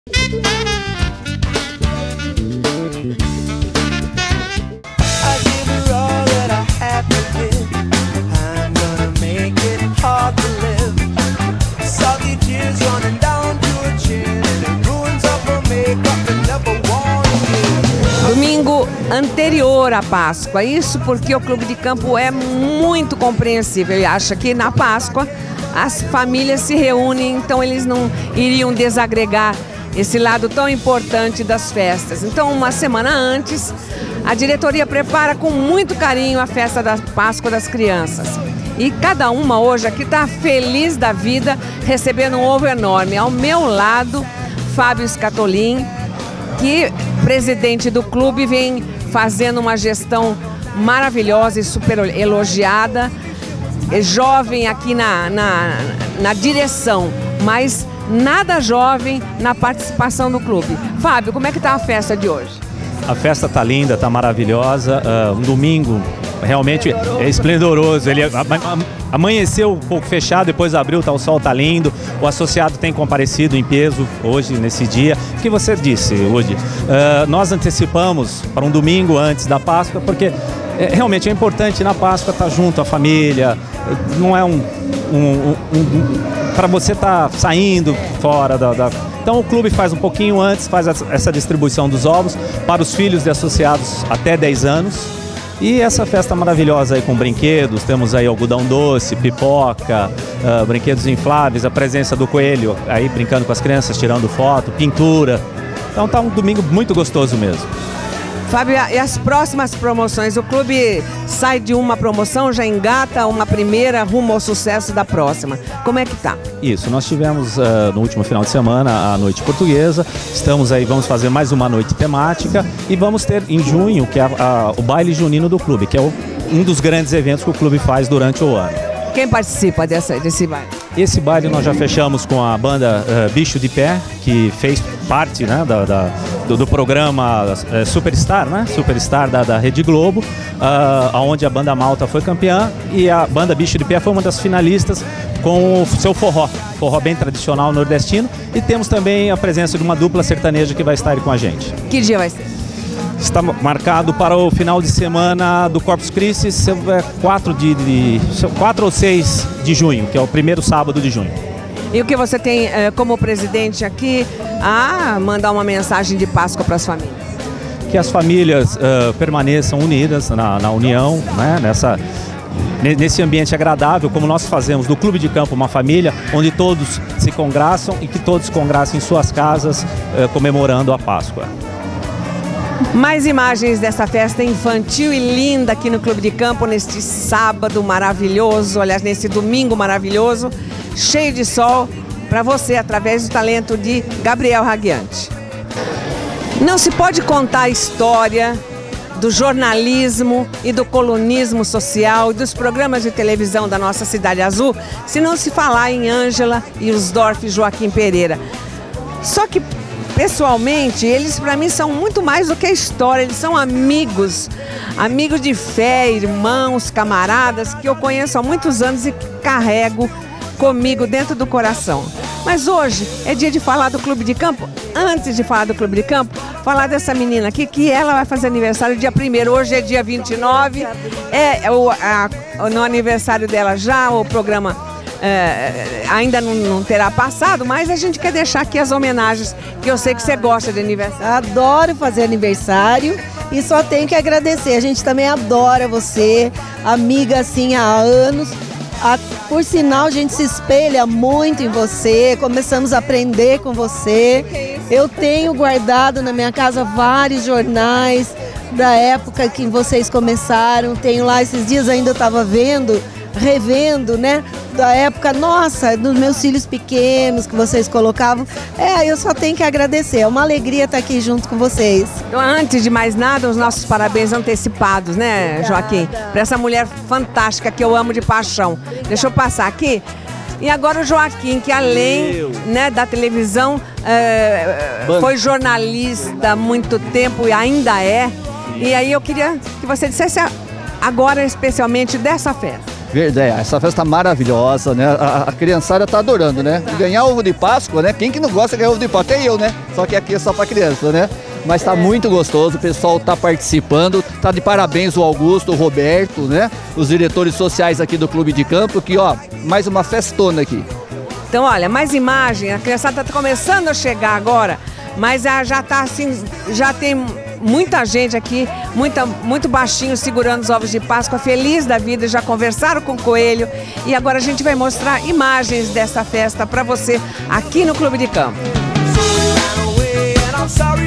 Domingo anterior à Páscoa, isso porque o Clube de Campo é muito compreensível e acha que na Páscoa as famílias se reúnem, então eles não iriam desagregar esse lado tão importante das festas. Então, uma semana antes, a diretoria prepara com muito carinho a festa da Páscoa das crianças. E cada uma hoje aqui está feliz da vida, recebendo um ovo enorme. Ao meu lado, Fábio Scatolin, que, presidente do clube, vem fazendo uma gestão maravilhosa e super elogiada. É jovem aqui na direção, mas nada jovem na participação do clube. Fábio, como é que está a festa de hoje? A festa está linda, está maravilhosa. Um domingo realmente é esplendoroso. Ele amanheceu um pouco fechado, depois abriu, o sol está lindo. O associado tem comparecido em peso hoje, nesse dia. O que você disse, Woody? Nós antecipamos para um domingo antes da Páscoa, porque realmente é importante na Páscoa estar junto à família. Não é para você estar saindo fora da... Então o clube faz um pouquinho antes, faz essa distribuição dos ovos para os filhos de associados até 10 anos. E essa festa maravilhosa aí com brinquedos, temos aí algodão doce, pipoca, brinquedos infláveis, a presença do coelho aí brincando com as crianças, tirando foto, pintura. Então tá um domingo muito gostoso mesmo. Fábio, e as próximas promoções? O clube sai de uma promoção, já engata uma primeira rumo ao sucesso da próxima. Como é que tá? Isso, nós tivemos no último final de semana a Noite Portuguesa. Estamos aí, vamos fazer mais uma noite temática e vamos ter em junho que é o baile junino do clube, que é um dos grandes eventos que o clube faz durante o ano. Quem participa desse baile? Esse baile nós já fechamos com a banda Bicho de Pé, que fez parte, né, do programa Superstar, né? Superstar da Rede Globo, onde a banda Malta foi campeã e a banda Bicho de Pé foi uma das finalistas com o seu forró bem tradicional nordestino. E temos também a presença de uma dupla sertaneja que vai estar aí com a gente. Que dia vai ser? Está marcado para o final de semana do Corpus Christi, 4 ou 6 de junho, que é o primeiro sábado de junho. E o que você tem como presidente aqui a mandar uma mensagem de Páscoa para as famílias? Que as famílias permaneçam unidas na união, né, nesse ambiente agradável, como nós fazemos do Clube de Campo uma família, onde todos se congraçam e que todos congraçem em suas casas comemorando a Páscoa. Mais imagens dessa festa infantil e linda aqui no Clube de Campo, neste sábado maravilhoso, aliás, nesse domingo maravilhoso, cheio de sol, para você, através do talento de Gabriel Raguiante. Não se pode contar a história do jornalismo e do colunismo social e dos programas de televisão da nossa Cidade Azul, se não se falar em Ângela Iusdorf e Joaquim Pereira. Só que, pessoalmente, eles para mim são muito mais do que a história, eles são amigos de fé, irmãos, camaradas, que eu conheço há muitos anos e carrego comigo dentro do coração. Mas hoje é dia de falar do Clube de Campo. Antes de falar do Clube de Campo, falar dessa menina aqui, que ela vai fazer aniversário dia 1º, hoje é dia 29, no aniversário dela já, o programa ainda não terá passado, mas a gente quer deixar aqui as homenagens, que eu sei que você gosta de aniversário. Adoro fazer aniversário e só tenho que agradecer. A gente também adora você, amiga assim há anos. Por sinal, a gente se espelha muito em você, começamos a aprender com você. Eu tenho guardado na minha casa vários jornais da época que vocês começaram. Tenho lá, esses dias ainda eu estava revendo, né? Da época, nossa, dos meus filhos pequenos que vocês colocavam. Eu só tenho que agradecer. É uma alegria estar aqui junto com vocês. Então, antes de mais nada, os nossos parabéns antecipados, né, Joaquim? Para essa mulher fantástica que eu amo de paixão. Deixa eu passar aqui. E agora o Joaquim, que além, né, da televisão, foi jornalista há muito tempo e ainda é. E aí eu queria que você dissesse agora especialmente dessa festa. Verdade, essa festa maravilhosa, né? A criançada tá adorando, né? Ganhar ovo de Páscoa, né? Quem que não gosta de ganhar ovo de Páscoa? Até eu, né? Só que aqui é só pra criança, né? Mas tá muito gostoso, o pessoal tá participando, tá de parabéns o Augusto, o Roberto, né? Os diretores sociais aqui do Clube de Campo, que ó, mais uma festona aqui. Então, olha, mais imagem, a criançada tá começando a chegar agora, mas já tá assim, já tem muita gente aqui, muito baixinho segurando os ovos de Páscoa, feliz da vida, já conversaram com o Coelho e agora a gente vai mostrar imagens dessa festa para você aqui no Clube de Campo. I'm sorry.